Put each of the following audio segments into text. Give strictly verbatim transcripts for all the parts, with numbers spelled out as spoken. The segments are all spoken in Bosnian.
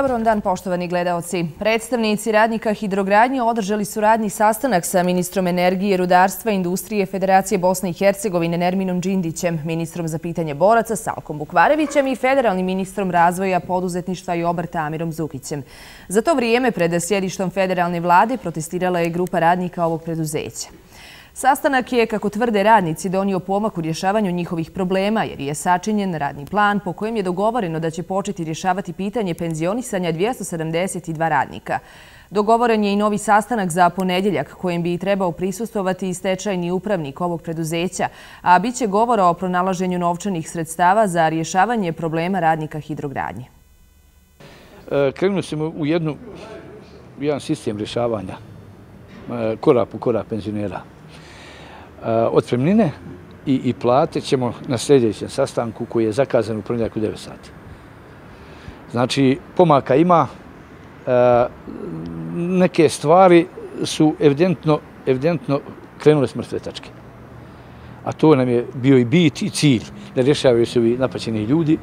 Dobar vam dan, poštovani gledaoci. Predstavnici radnika hidrogradnje održali su radni sastanak sa ministrom energije, rudarstva i industrije Federacije Bosne i Hercegovine Nerminom Džindićem, ministrom za pitanje boraca Salkom Bukvarevićem i federalnim ministrom razvoja, poduzetništva i obrta Amirom Zukićem. Za to vrijeme pred sjedištom federalne vlade protestirala je grupa radnika ovog preduzeća. Sastanak je, kako tvrde radnici, donio pomak u rješavanju njihovih problema jer je sačinjen radni plan po kojem je dogovoreno da će početi rješavati pitanje penzionisanja dvjesto sedamdeset dva radnika. Dogovoren je i novi sastanak za ponedjeljak kojem bi trebao prisustvovati i stečajni upravnik ovog preduzeća, a bit će govora o pronalaženju novčanih sredstava za rješavanje problema radnika hidrogradnje. Krenuli smo u jednu, jedan sistem rješavanja korak po korak penzionera. Otpremnine i, i plate ćemo na sljedećem sastanku koji je zakazan u ponedjeljak u devet sati. Znači, pomaka ima. E, neke stvari su evidentno, evidentno krenule s mrtve tačke. A to nam je bio i bit i cilj, da rješavaju se ovi napaćeni ljudi.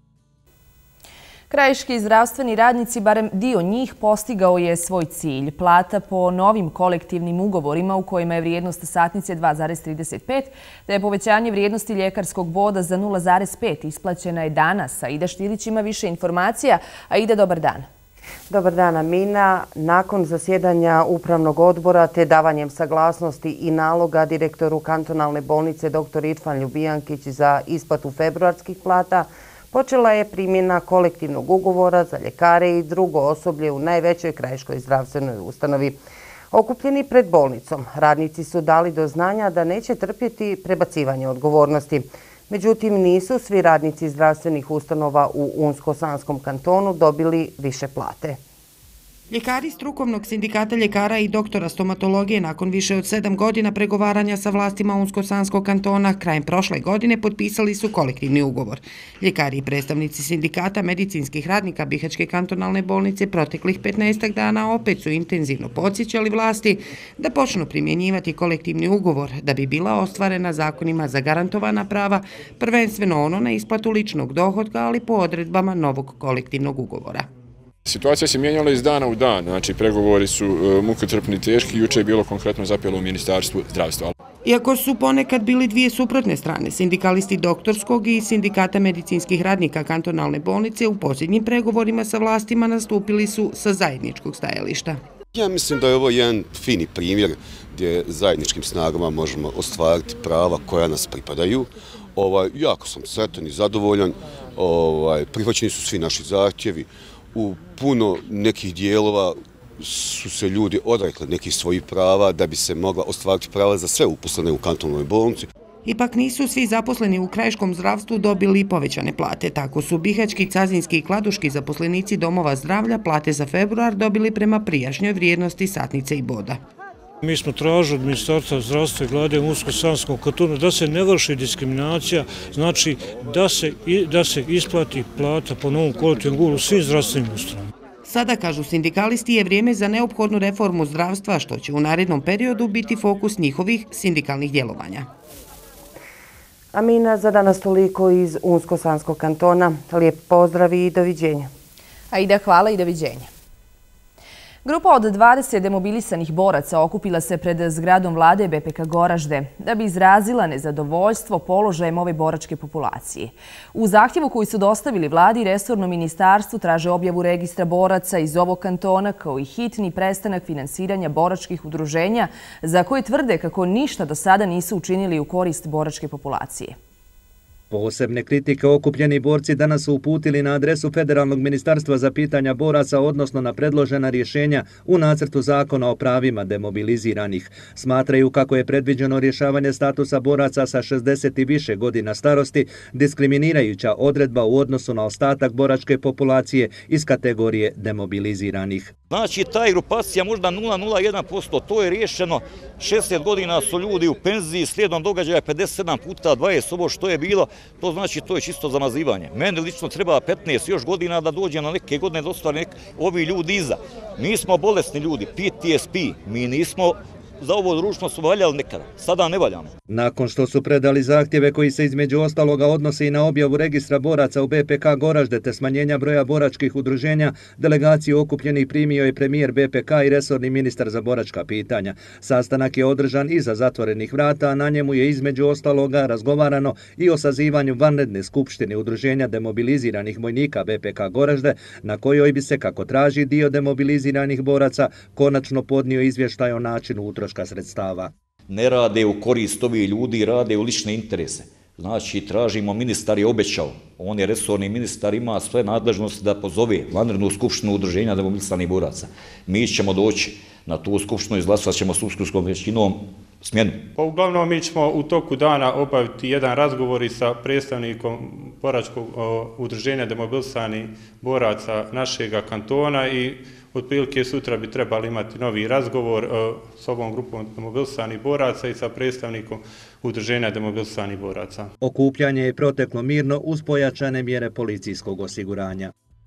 Krajiški zdravstveni radnici, barem dio njih, postigao je svoj cilj. Plata po novim kolektivnim ugovorima u kojima je vrijednost satnice dva zarez trideset pet, da je povećanje vrijednosti ljekarskog boda za nula zarez pet isplaćena je danas. Aida Štilić ima više informacija. Aida, dobar dan. Dobar dan, Amina. Nakon zasjedanja upravnog odbora te davanjem saglasnosti i naloga direktoru kantonalne bolnice dr Irfan Ljubijankić za isplatu februarskih plata, počela je primjena kolektivnog ugovora za ljekare i drugo osoblje u najvećoj krajiškoj zdravstvenoj ustanovi. Okupljeni pred bolnicom, radnici su dali do znanja da neće trpjeti prebacivanje odgovornosti. Međutim, nisu svi radnici zdravstvenih ustanova u Unsko-Sanskom kantonu dobili više plate. Ljekari strukovnog sindikata ljekara i doktora stomatologije nakon više od sedam godina pregovaranja sa vlastima Unsko-Sanskog kantona krajem prošle godine potpisali su kolektivni ugovor. Ljekari i predstavnici sindikata medicinskih radnika Bihaćke kantonalne bolnice proteklih petnaestak dana opet su intenzivno podsjećali vlasti da počnu primjenjivati kolektivni ugovor da bi bila ostvarena zakonima zagarantovana prava, prvenstveno ono na isplatu ličnog dohotka, ali po odredbama novog kolektivnog ugovora. Situacija se mijenjala iz dana u dan, znači pregovori su mukotrpni, teški, juče je bilo konkretno zapelo u Ministarstvu zdravstva. Iako su ponekad bili dvije suprotne strane, sindikalisti doktorskog i sindikata medicinskih radnika kantonalne bolnice u posljednjim pregovorima sa vlastima nastupili su sa zajedničkog stajališta. Ja mislim da je ovo jedan fini primjer gdje zajedničkim snagama možemo ostvariti prava koja nas pripadaju. Ovaj, jako sam sretan i zadovoljan, ovaj, prihvaćeni su svi naši zahtjevi. U puno nekih dijelova su se ljudi odrekli nekih svojih prava da bi se mogla ostvariti prava za sve uposlene u kantonalnoj bolnici. Ipak nisu svi zaposleni u krajiškom zdravstvu dobili povećane plate. Tako su bihaćki, cazinski i kladuški zaposlenici domova zdravlja plate za februar dobili prema prijašnjoj vrijednosti satnice i boda. Mi smo tražili od Ministarstva zdravstva i vlade u Unsko-Sanskom kantonu da se ne vrši diskriminacija, znači da se, da se isplati plata po novom kolektivnom ugovoru svim zdravstvenim ustanovama. Sada, kažu sindikalisti, je vrijeme za neophodnu reformu zdravstva, što će u narednom periodu biti fokus njihovih sindikalnih djelovanja. Amina, za danas toliko iz Unsko-Sanskog kantona. Lijep pozdrav i doviđenja. Aida, hvala i doviđenja. Grupa od dvadeset demobilisanih boraca okupila se pred zgradom vlade B P K Goražde da bi izrazila nezadovoljstvo položajem ove boračke populacije. U zahtjevu koji su dostavili vladi i resornom ministarstvu traže objavu registra boraca iz ovog kantona kao i hitni prestanak finansiranja boračkih udruženja za koje tvrde kako ništa do sada nisu učinili u korist boračke populacije. Posebne kritike okupljeni borci danas su uputili na adresu Federalnog ministarstva za pitanja boraca, odnosno na predložena rješenja u nacrtu zakona o pravima demobiliziranih. Smatraju kako je predviđeno rješavanje statusa boraca sa šezdeset i više godina starosti diskriminirajuća odredba u odnosu na ostatak boračke populacije iz kategorije demobiliziranih. Znači, ta grupacija možda nula zarez nula jedan posto, to je riješeno. šezdeset godina su ljudi u penziji, slijedom događaja pedeset sedam puta dvadeset, ovo što je bilo, to znači to je čisto zamazivanje. Meni lično treba petnaest još godina da dođe na neke godine da ostvari ovi ljudi iza. Mi smo bolesni ljudi, P T S P, mi nismo za ovo društvo smo valjali nekada, sada ne valjamo. Nakon što su predali zahtjeve koji se između ostaloga odnose i na objavu registra boraca u B P K Goražde te smanjenja broja boračkih udruženja, delegaciju okupljenih primio je premijer B P K i resorni ministar za boračka pitanja. Sastanak je održan iza zatvorenih vrata, a na njemu je između ostaloga razgovarano i o sazivanju vanredne skupštine udruženja demobiliziranih vojnika B P K Goražde, na kojoj bi se, kako traži dio demobiliziranih boraca, konačno podnio izvještaj o načinu utroška sredstava. Ne rade u korist ovih ljudi, rade u lične interese. Znači, tražimo, ministar je obećao, on je resorni ministar, ima sve nadležnosti da pozove vanrednu skupštinu udruženja demobiliziranih boraca. Mi ćemo doći na tu skupštinu, izglasovat ćemo skupštinskom većinom smjenu. Pa uglavnom mi ćemo u toku dana obaviti jedan razgovor i sa predstavnikom boračkog udruženja demobilisanih boraca našega kantona i otprilike sutra bi trebali imati novi razgovor s ovom grupom demobilisanih boraca i sa predstavnikom udruženja demobilisanih boraca. Okupljanje je proteklo mirno uz pojačane mjere policijskog osiguranja.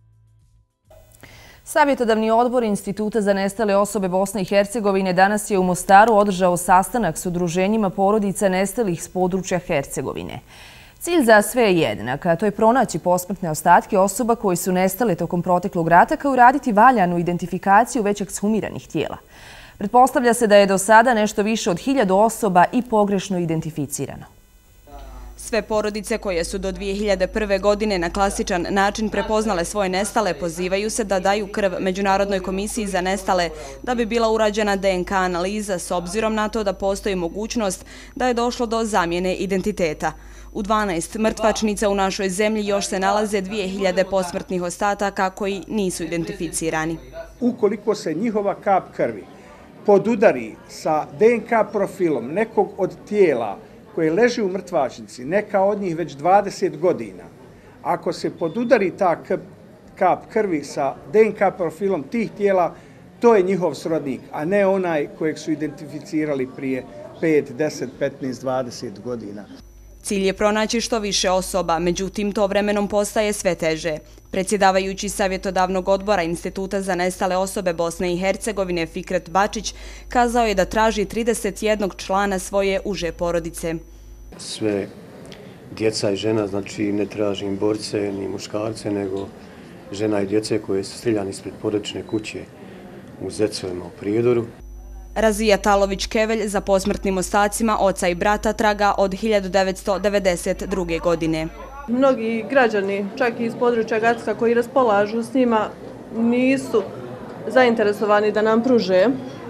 Savjetodavni odbor Instituta za nestale osobe Bosne i Hercegovine danas je u Mostaru održao sastanak s udruženjima porodica nestalih s područja Hercegovine. Cilj za sve je jednak, a to je pronaći posmrtne ostatke osoba koji su nestale tokom proteklog rata, kao i raditi valjanu identifikaciju već ekshumiranih tijela. Pretpostavlja se da je do sada nešto više od hiljadu osoba i pogrešno identificirano. Sve porodice koje su do dvije hiljade prve. godine na klasičan način prepoznale svoje nestale pozivaju se da daju krv Međunarodnoj komisiji za nestale da bi bila urađena D N K analiza s obzirom na to da postoji mogućnost da je došlo do zamjene identiteta. U dvanaest mrtvačnica u našoj zemlji još se nalaze dvije hiljade posmrtnih ostataka koji nisu identificirani. Ukoliko se njihova kap krvi podudari sa D N K profilom nekog od tijela koje leži u mrtvačnici, neka od njih već dvadeset godina, ako se podudari ta kap krvi sa D N K profilom tih tijela, to je njihov srodnik, a ne onaj kojeg su identificirali prije pet, deset, petnaest, dvadeset godina. Cilj je pronaći što više osoba, međutim to vremenom postaje sve teže. Predsjedavajući savjetodavnog odbora Instituta za nestale osobe Bosne i Hercegovine Fikret Bačić kazao je da traži trideset jednog člana svoje uže porodice. Sve djeca i žena, znači ne tražim borce ni muškarce, nego žena i djece koje su strijeljani ispred porodične kuće u Zecovima u Prijedoru. Razija Talović-Kevelj za posmrtnim ostacima oca i brata traga od hiljadu devetsto devedeset druge. godine. Mnogi građani, čak i iz područja Gacka koji raspolažu s njima, nisu zainteresovani da nam pruže.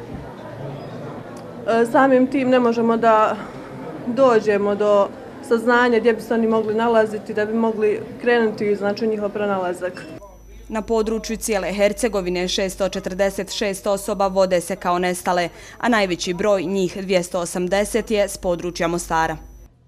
Samim tim ne možemo da dođemo do saznanja gdje bi se oni mogli nalaziti, da bi mogli krenuti znači njihov pronalazak. Na području cijele Hercegovine šesto četrdeset šest osoba vode se kao nestale, a najveći broj, njih dvjesto osamdeset, je s područja Mostara.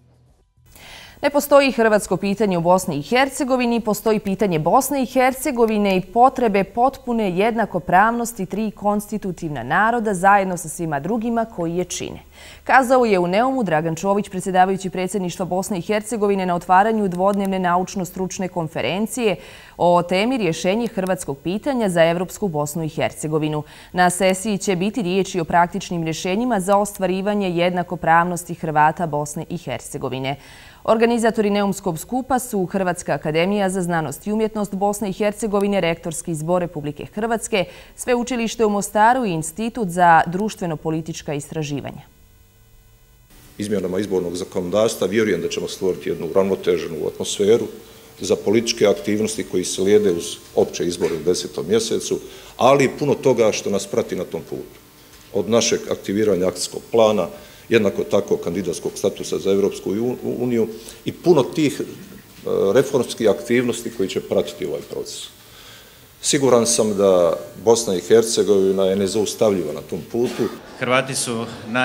Ne postoji hrvatsko pitanje u Bosni i Hercegovini, postoji pitanje Bosne i Hercegovine i potrebe potpune jednakopravnosti tri konstitutivna naroda zajedno sa svima drugima koji je čine. Kazao je u Neumu Dragan Čović, predsjedavajući predsjedništva Bosne i Hercegovine na otvaranju dvodnevne naučno-stručne konferencije o temi rješenje hrvatskog pitanja za Evropsku Bosnu i Hercegovinu. Na sesiji će biti riječi o praktičnim rješenjima za ostvarivanje jednakopravnosti Hrvata Bosne i Hercegovine. Organizatori Neumskog skupa su Hrvatska akademija za znanost i umjetnost Bosne i Hercegovine, Rektorski zbor Republike Hrvatske, Sveučilište u Mostaru i Institut za društveno-politička istraživanja. Izmjenama izbornog zakonodavstva vjerujem da ćemo stvoriti jednu uravnoteženu atmosferu za političke aktivnosti koji se slijede uz opće izbore u desetom mjesecu, ali i puno toga što nas prati na tom putu. Od našeg aktiviranja akcijskog plana, jednako tako kandidatskog statusa za Evropsku uniju i puno tih reformskih aktivnosti koji će pratiti ovaj proces. Siguran sam da Bosna i Hercegovina je nezaustavljiva na tom putu. Hrvati su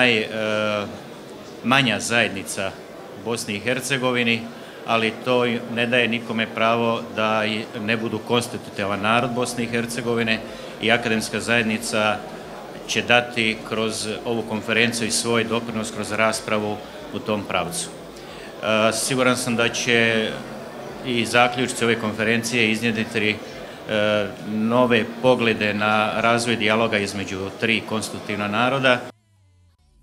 najmanja zajednica u Bosni i Hercegovini, ali to ne daje nikome pravo da ne budu konstitutivan narod Bosne i Hercegovine i akademska zajednica će dati kroz ovu konferenciju i svoj doprinos kroz raspravu u tom pravcu. Siguran sam da će i zaključci ove konferencije iznjedriti nove poglede na razvoj dijaloga između tri konstitutivna naroda.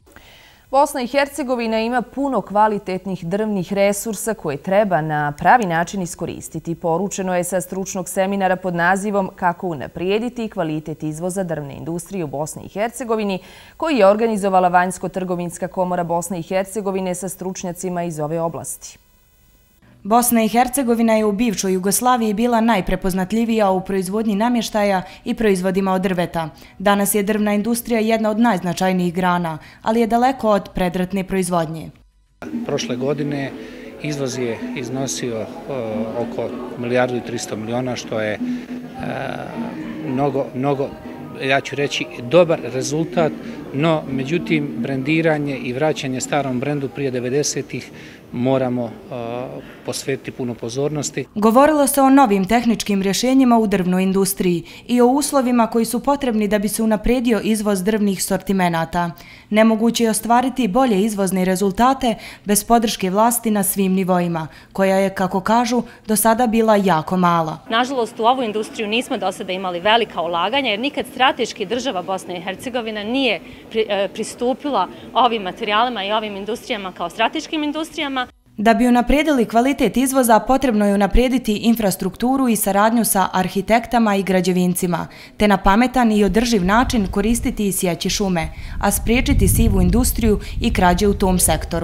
Bosna i Hercegovina ima puno kvalitetnih drvnih resursa koje treba na pravi način iskoristiti. Poručeno je sa stručnog seminara pod nazivom Kako unaprijediti kvalitet izvoza drvne industrije u Bosni i Hercegovini, koji je organizovala Vanjsko-trgovinska komora Bosne i Hercegovine sa stručnjacima iz ove oblasti. Bosna i Hercegovina je u bivšoj Jugoslaviji bila najprepoznatljivija u proizvodnji namještaja i proizvodima od drveta. Danas je drvna industrija jedna od najznačajnijih grana, ali je daleko od predratne proizvodnje. Prošle godine izvoz je iznosio oko milijardu i tristo miliona, što je mnogo, mnogo, ja ću reći, dobar rezultat, no međutim brendiranje i vraćanje starom brendu prije devedesetih moramo uh, posvetiti puno pozornosti. Govorilo se o novim tehničkim rješenjima u drvnoj industriji i o uslovima koji su potrebni da bi se unaprijedio izvoz drvnih sortimenata. Nemoguće je ostvariti bolje izvozne rezultate bez podrške vlasti na svim nivoima, koja je, kako kažu, do sada bila jako mala. Nažalost, u ovu industriju nismo do sada imali velika ulaganja, jer nikad strateški država Bosne i Hercegovina nije pristupila ovim materijalima i ovim industrijama kao strateškim industrijama. Da bi unaprijedili kvalitet izvoza, potrebno je unaprijediti infrastrukturu i saradnju sa arhitektama i građevincima, te na pametan i održiv način koristiti i sjeći šume, a spriječiti sivu industriju i krađe u tom sektoru.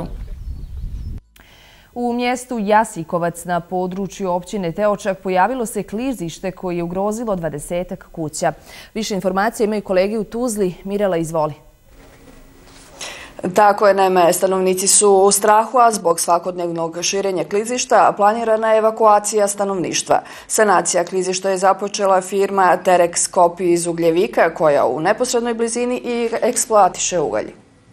U mjestu Jasikovac na području općine Teočak pojavilo se klizište koje je ugrozilo dvadesetak kuća. Više informacije imaju kolege u Tuzli. Mirela, izvoli. Tako je, naime, stanovnici su u strahu, a zbog svakodnevnog širenja klizišta planirana je evakuacija stanovništva. Sanacija klizišta je započela firma Terex Kopi iz Ugljevika, koja u neposrednoj blizini i eksploatiše ugalj.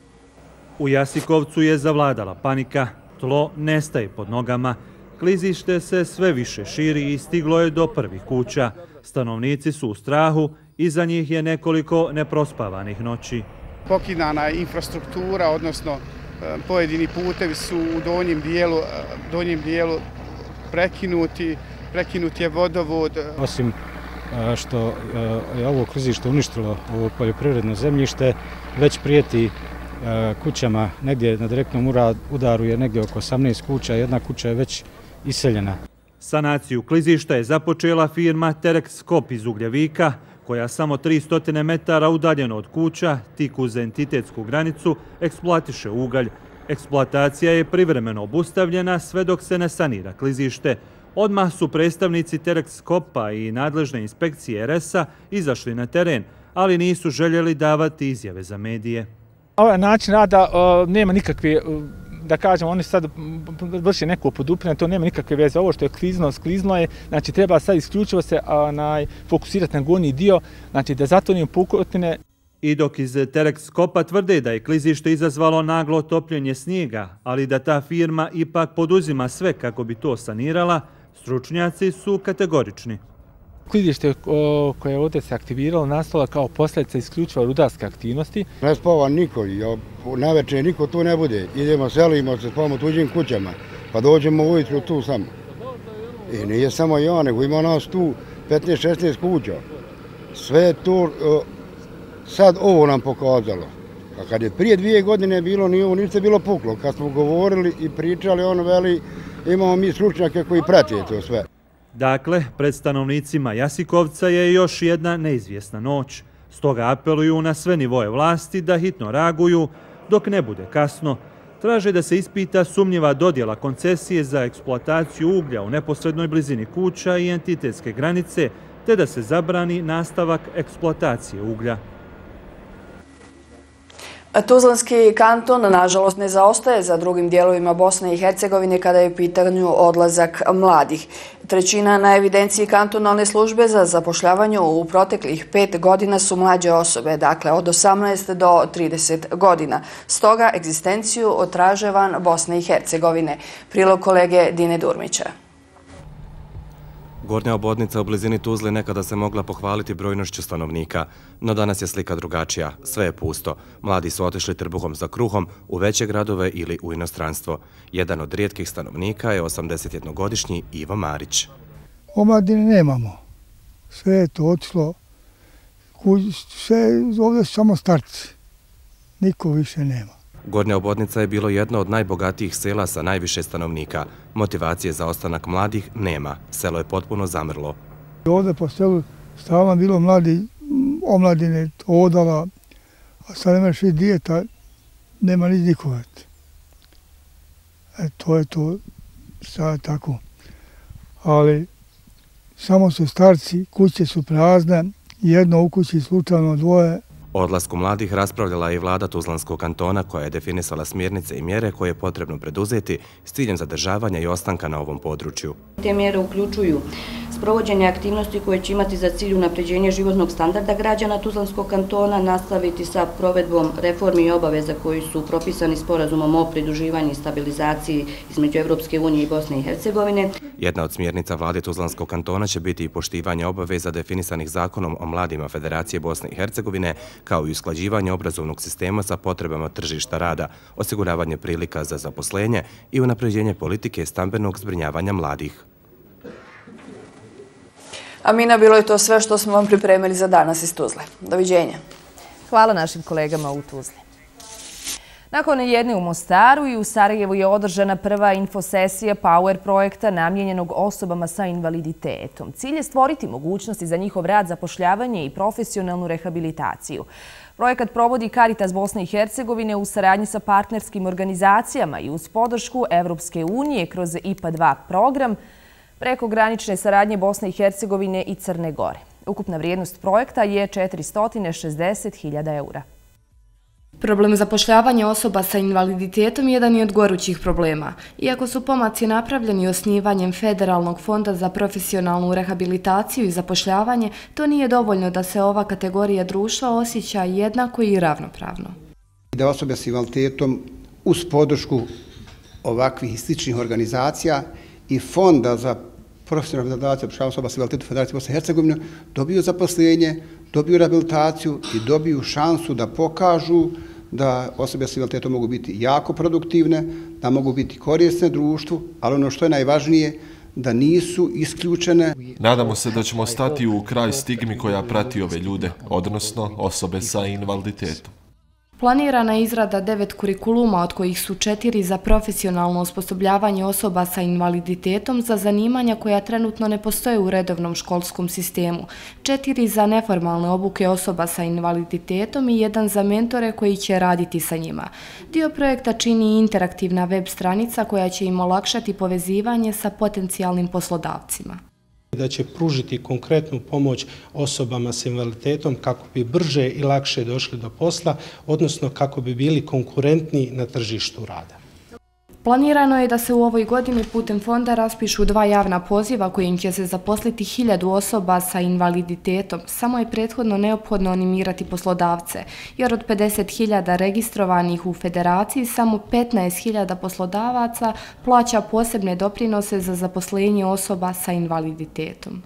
U Jasikovcu je zavladala panika, tlo nestaje pod nogama, klizište se sve više širi i stiglo je do prvih kuća. Stanovnici su u strahu, iza njih je nekoliko neprospavanih noći. Pokidana je infrastruktura, odnosno pojedini putevi su u donjem dijelu, donjem dijelu prekinuti, prekinut je vodovod. Osim što je ovo klizište uništilo ovo poljoprivredno zemljište, već prijeti kućama negdje na direktnom udaru je negdje oko osamnaest kuća, jedna kuća je već iseljena. Sanaciju klizišta je započela firma Terex Kopi iz Ugljevika, koja samo tristo metara udaljeno od kuća, tik uz entitetsku granicu, eksploatiše ugalj. Eksploatacija je privremeno obustavljena sve dok se ne sanira klizište. Odmah su predstavnici Terex Kopa i nadležne inspekcije er es a izašli na teren, ali nisu željeli davati izjave za medije. Ovaj način rada uh, nema nikakve, uh, da kažem, oni sad vrši neko podupiranje, to nema nikakve veze. Ovo što je klizno, sklizno je, znači treba sad isključivo se uh, fokusirati na gornji dio, znači da zatvorimo pukotine. I dok iz Terex Kopa tvrde da je klizište izazvalo naglo topljenje snijega, ali da ta firma ipak poduzima sve kako bi to sanirala, stručnjaci su kategorični. Klizište koje je ovdje se aktiviralo nastalo kao posljedica isključivo rudarske aktivnosti. Ne spava niko, navečer niko tu ne bude. Idemo, selimo se, spavamo tuđim kućama, pa dođemo ujutru tu samo. I nije samo ja, nego ima nas tu petnaest šesnaest kuća. Sve to sad ovo nam pokazalo. A kad je prije dvije godine bilo, nije ovo ništa bilo puklo. Kad smo govorili i pričali, ono veli, imamo mi stručnjake koji prate to sve. Dakle, pred stanovnicima Jasikovca je još jedna neizvjesna noć. Stoga apeluju na sve nivoje vlasti da hitno reaguju, dok ne bude kasno. Traže da se ispita sumnjiva dodjela koncesije za eksploataciju uglja u neposrednoj blizini kuća i entitetske granice, te da se zabrani nastavak eksploatacije uglja. Tuzlanski kanton, nažalost, ne zaostaje za drugim dijelovima Bosne i Hercegovine kada je u pitanju odlazak mladih. Trećina na evidenciji kantonalne službe za zapošljavanje u proteklih pet godina su mlađe osobe, dakle od osamnaest do trideset godina. Stoga egzistenciju traže van Bosne i Hercegovine. Prilog kolege Dine Durmića. Gornja obodnica u blizini Tuzle nekada se mogla pohvaliti brojnošću stanovnika, no danas je slika drugačija, sve je pusto. Mladi su otišli trbuhom za kruhom u veće gradove ili u inostranstvo. Jedan od rijetkih stanovnika je osamdesetjednogodišnji Ivo Marić. Omladine nemamo, sve je to otišlo, sve ovdje su samo starci, niko više nema. Gornja Obodnica je bilo jedno od najbogatijih sela sa najviše stanovnika. Motivacije za ostanak mladih nema. Selo je potpuno zamrlo. Ovdje po selu stalno bilo mladi, omladine, odala, a sad nemaš i dijeta, nema ni nikovat. E, to je to sad tako. Ali samo su starci, kuće su prazne, jedno u kući, slučajno dvoje. O odlasku mladih raspravljala je i vlada Tuzlanskog kantona koja je definisala smjernice i mjere koje je potrebno preduzeti s ciljem zadržavanja i ostanka na ovom području. Te mjere uključuju sprovođenje aktivnosti koje će imati za cilj unapređenje životnog standarda građana Tuzlanskog kantona, nastaviti sa provedbom reformi i obaveza koji su propisani sporazumom o pridruživanju i stabilizaciji između Evropske unije i Bosne i Hercegovine. Jedna od smjernica vlade Tuzlanskog kantona će biti i poštivanje obaveza definisanih zakonom o mladima Federacije Bosne i Hercegovine, kao i usklađivanje obrazovnog sistema sa potrebama tržišta rada, osiguravanje prilika za zaposlenje i unapređenje politike stambenog zbrinjavanja mladih. Amina, bilo je to sve što smo vam pripremili za danas iz Tuzle. Doviđenja. Hvala našim kolegama u Tuzli. Nakon jedne u Mostaru i u Sarajevu je održana prva infosesija Power projekta namijenjenog osobama sa invaliditetom. Cilj je stvoriti mogućnosti za njihov rad, zapošljavanje i profesionalnu rehabilitaciju. Projekat provodi Caritas Bosne i Hercegovine u saradnji sa partnerskim organizacijama i uz podršku Evropske unije kroz I P A dva program preko granične saradnje Bosne i Hercegovine i Crne Gore. Ukupna vrijednost projekta je četiristo šezdeset hiljada eura. Problem zapošljavanja osoba sa invaliditetom jedan je od gorućih problema. Iako su pomaci napravljeni osnivanjem Federalnog fonda za profesionalnu rehabilitaciju i zapošljavanje, to nije dovoljno da se ova kategorija društva osjeća jednako i ravnopravno. Da osobe s invaliditetom uz podršku ovakvih i sličnih organizacija i Fonda za profesionalnu rehabilitaciju osoba s invaliditetom Federacije Bosne i Hercegovine dobiju zaposlenje, dobiju rehabilitaciju i dobiju šansu da pokažu da osobe s invaliditetom mogu biti jako produktivne, da mogu biti korisne društvu, ali ono što je najvažnije, da nisu isključene. Nadamo se da ćemo stati u kraj stigmi koja prati ove ljude, odnosno osobe sa invaliditetom. Planirana je izrada devet kurikuluma, od kojih su četiri za profesionalno osposobljavanje osoba sa invaliditetom za zanimanja koja trenutno ne postoje u redovnom školskom sistemu, četiri za neformalne obuke osoba sa invaliditetom i jedan za mentore koji će raditi sa njima. Dio projekta čini interaktivna web stranica koja će im olakšati povezivanje sa potencijalnim poslodavcima. Da će pružiti konkretnu pomoć osobama s invaliditetom kako bi brže i lakše došli do posla, odnosno kako bi bili konkurentni na tržištu rada. Planirano je da se u ovoj godini putem fonda raspišu dva javna poziva kojim će se zaposliti hiljadu osoba sa invaliditetom. Samo je prethodno neophodno animirati poslodavce, jer od pedeset hiljada registrovanih u federaciji samo petnaest hiljada poslodavaca plaća posebne doprinose za zaposlenje osoba sa invaliditetom.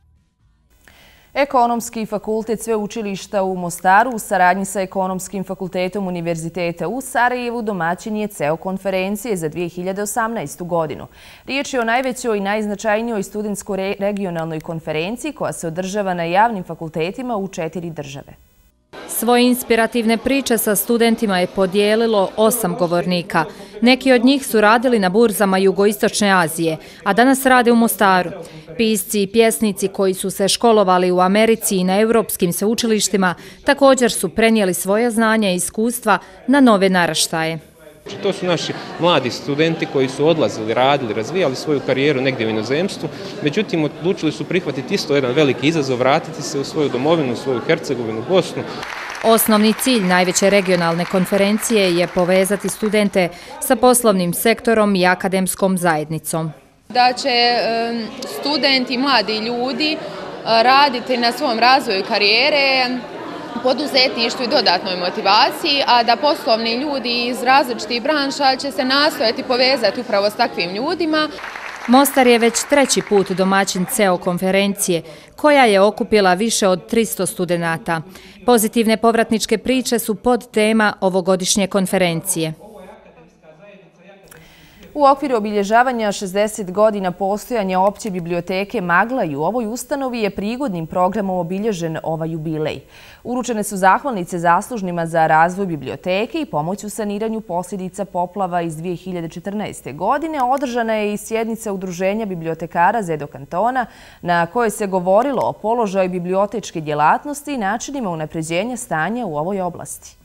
Ekonomski fakultet Sveučilišta u Mostaru u saradnji sa Ekonomskim fakultetom Univerziteta u Sarajevu domaćin je C E O konferencije za dvije hiljade osamnaestu. godinu. Riječ je o najvećoj i najznačajnijoj studentskoj regionalnoj konferenciji koja se održava na javnim fakultetima u četiri države. Svoje inspirativne priče sa studentima je podijelilo osam govornika. Neki od njih su radili na burzama Jugoistočne Azije, a danas rade u Mostaru. Pisci i pjesnici koji su se školovali u Americi i na europskim sveučilištima također su prenijeli svoje znanja i iskustva na nove naraštaje. To su naši mladi studenti koji su odlazili, radili, razvijali svoju karijeru negdje u inozemstvu, međutim odlučili su prihvatiti isto jedan veliki izazov, vratiti se u svoju domovinu, u svoju Hercegovinu, Bosnu. Osnovni cilj najveće regionalne konferencije je povezati studente sa poslovnim sektorom i akademskom zajednicom. Da će studenti, mladi ljudi raditi na svom razvoju karijere, poduzetništvu i dodatnoj motivaciji, a da poslovni ljudi iz različitih branša će se nastojati povezati upravo s takvim ljudima. Mostar je već treći put domaćin C E O konferencije, koja je okupila više od tristo studenata. Pozitivne povratničke priče su pod tema ovogodišnje konferencije. U okviru obilježavanja šezdeset godina postojanja opće biblioteke Magla i u ovoj ustanovi je prigodnim programom obilježen ovaj jubilej. Uručene su zahvalnice zaslužnima za razvoj biblioteke i pomoć u saniranju posljedica poplava iz dvije hiljade četrnaeste. godine. Održana je i sjednica Udruženja bibliotekara Zedo kantona na kojoj se govorilo o položaju bibliotečke djelatnosti i načinima unapređenja stanja u ovoj oblasti.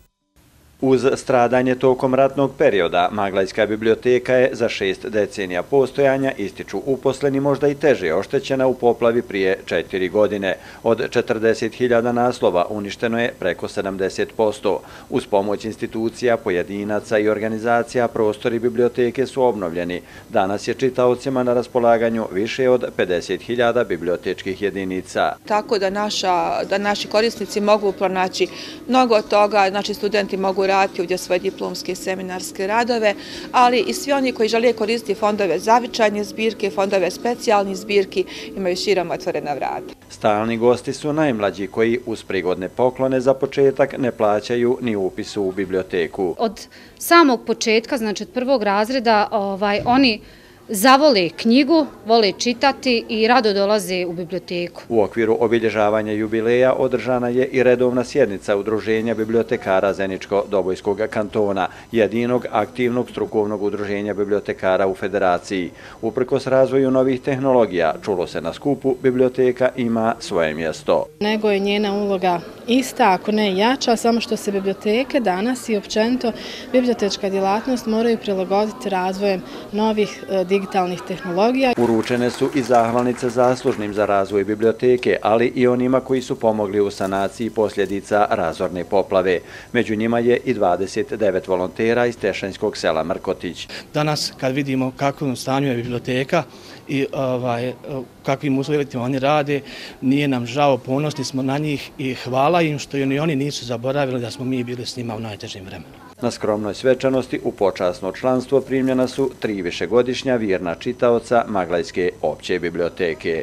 Uz stradanje tokom ratnog perioda, Maglajska biblioteka je za šest decenija postojanja, ističu uposleni, možda i teže oštećena u poplavi prije četiri godine. Od četrdeset hiljada naslova uništeno je preko sedamdeset posto. Uz pomoć institucija, pojedinaca i organizacija, prostori biblioteke su obnovljeni. Danas je čitaocima na raspolaganju više od pedeset hiljada bibliotečkih jedinica. Tako da, naša, da naši korisnici mogu pronaći mnogo toga, znači studenti mogu raditi ovdje svoje diplomske i seminarske radove, ali i svi oni koji žele koristiti fondove zavičajne zbirke, fondove specijalnih zbirki, imaju širom otvorena vrata. Stalni gosti su najmlađi koji uz prigodne poklone za početak ne plaćaju ni upisu u biblioteku. Od samog početka, znači od prvog razreda, ovaj, oni zavole knjigu, vole čitati i rado dolaze u biblioteku. U okviru obilježavanja jubileja održana je i redovna sjednica Udruženja bibliotekara Zeničko-Dobojskog kantona, jedinog aktivnog strukovnog udruženja bibliotekara u Federaciji. Uprkos razvoju novih tehnologija, čulo se na skupu, biblioteka ima svoje mjesto. Nego je njena uloga ista, ako ne jača, samo što se biblioteke danas i općenito bibliotečka djelatnost moraju prilagoditi razvojem novih digitalnih digitalnih tehnologija. Uručene su i zahvalnice zaslužnim za razvoj biblioteke, ali i onima koji su pomogli u sanaciji posljedica razorne poplave. Među njima je i dvadeset devet volontera iz Tešanjskog sela Mrkotić. Danas kad vidimo kakvom stanju je biblioteka i ovaj, kakvim uslovima oni rade, nije nam žao, ponosni smo na njih i hvala im što i oni nisu zaboravili da smo mi bili s njima u najtežim vremenu. Na skromnoj svečanosti u počasno članstvo primljena su tri višegodišnja vjerna čitaoca Maglajske opće biblioteke.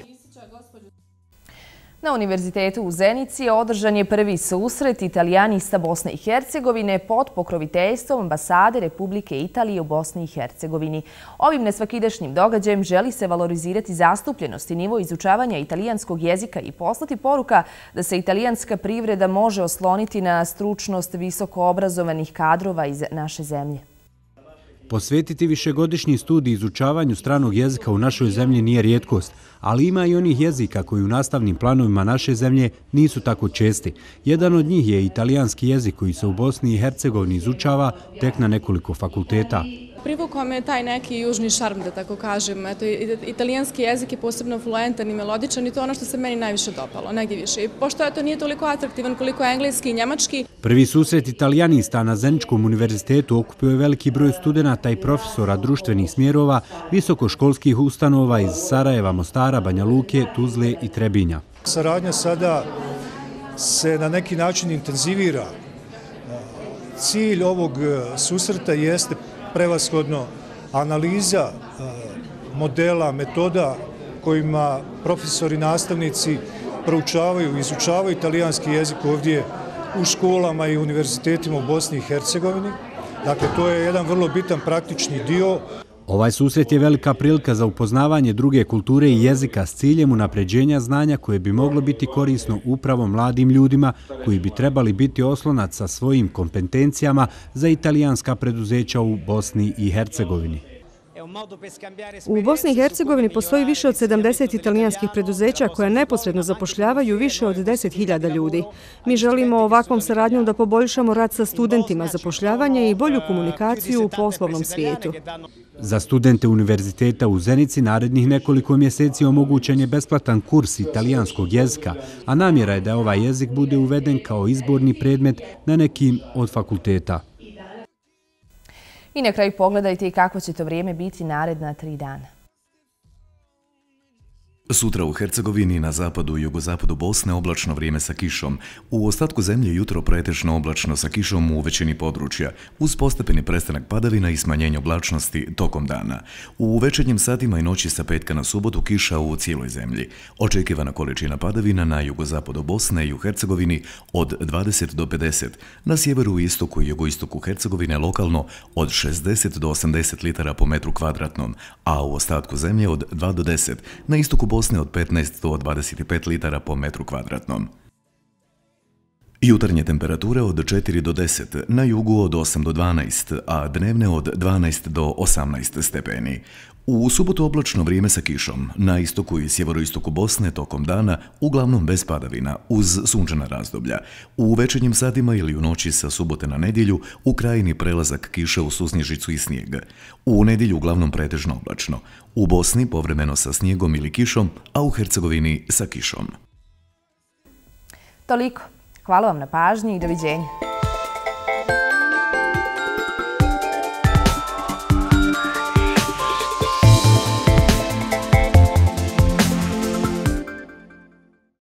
Na Univerzitetu u Zenici održan je prvi susret italijanista Bosne i Hercegovine pod pokroviteljstvom ambasade Republike Italije u Bosni i Hercegovini. Ovim nesvakidašnjim događajem želi se valorizirati zastupljenost i nivo izučavanja italijanskog jezika i poslati poruka da se italijanska privreda može osloniti na stručnost visoko obrazovanih kadrova iz naše zemlje. Posvetiti višegodišnji studij izučavanju stranog jezika u našoj zemlji nije rijetkost, ali ima i onih jezika koji u nastavnim planovima naše zemlje nisu tako česti. Jedan od njih je italijanski jezik koji se u Bosni i Hercegovini izučava tek na nekoliko fakulteta. Privukao me taj neki južni šarm, da tako kažem. Eto, italijanski jezik je posebno fluentan i melodičan i to je ono što se meni najviše dopalo, negdje više. I pošto je to nije toliko atraktivan koliko je engleski i njemački. Prvi susret italijanista na Zeničkom univerzitetu okupio je veliki broj studenata i profesora društvenih smjerova, visokoškolskih ustanova iz Sarajeva, Mostara, Banja Luke, Tuzle i Trebinja. Saradnja sada se na neki način intenzivira. Cilj ovog susreta jeste prevashodno analiza modela, metoda kojima profesori i nastavnici proučavaju i izučavaju italijanski jezik ovdje u školama i univerzitetima u Bosni i Hercegovini. Dakle, to je jedan vrlo bitan praktični dio. Ovaj susret je velika prilika za upoznavanje druge kulture i jezika s ciljem unapređenja znanja koje bi moglo biti korisno upravo mladim ljudima koji bi trebali biti oslonac sa svojim kompetencijama za italijanska preduzeća u Bosni i Hercegovini. U Bosni i Hercegovini postoji više od sedamdeset italijanskih preduzeća koja neposredno zapošljavaju više od deset hiljada ljudi. Mi želimo ovakvom saradnjom da poboljšamo rad sa studentima, zapošljavanje i bolju komunikaciju u poslovnom svijetu. Za studente Univerziteta u Zenici narednih nekoliko mjeseci omogućen je besplatan kurs italijanskog jezika, a namjera je da ovaj jezik bude uveden kao izborni predmet na nekim od fakulteta. I na kraju pogledajte i kako će to vrijeme biti naredna tri dana. Sutra u Hercegovini, na zapadu i jugozapadu Bosne oblačno vrijeme sa kišom. U ostatku zemlje jutro pretežno oblačno sa kišom u većini područja, uz postepeni prestanak padavina i smanjenje oblačnosti tokom dana. U večernjim satima i noći sa petka na subotu kiša u cijeloj zemlji. Očekivana količina padavina na jugozapadu Bosne i u Hercegovini od dvadeset do pedeset, na sjeveru, istoku i jugoistoku Hercegovine lokalno od šezdeset do osamdeset litara po metru kvadratnom, a u ostatku zemlje od dva do deset, na istoku Bosne od petnaest do dvadeset pet litara po metru kvadratnom. Jutarnje temperature od četiri do deset, na jugu od osam do dvanaest, a dnevne od dvanaest do osamnaest stepeni. U subotu oblačno vrijeme sa kišom, na istoku i sjeveroistoku Bosne tokom dana, uglavnom bez padavina, uz sunčana razdoblja. U večernjim satima ili u noći sa subote na nedjelju, u krajini prelazak kiše u susnježicu i snijeg. U nedjelju uglavnom pretežno oblačno. U Bosni povremeno sa snijegom ili kišom, a u Hercegovini sa kišom. Toliko. Hvala vam na pažnji i doviđenja.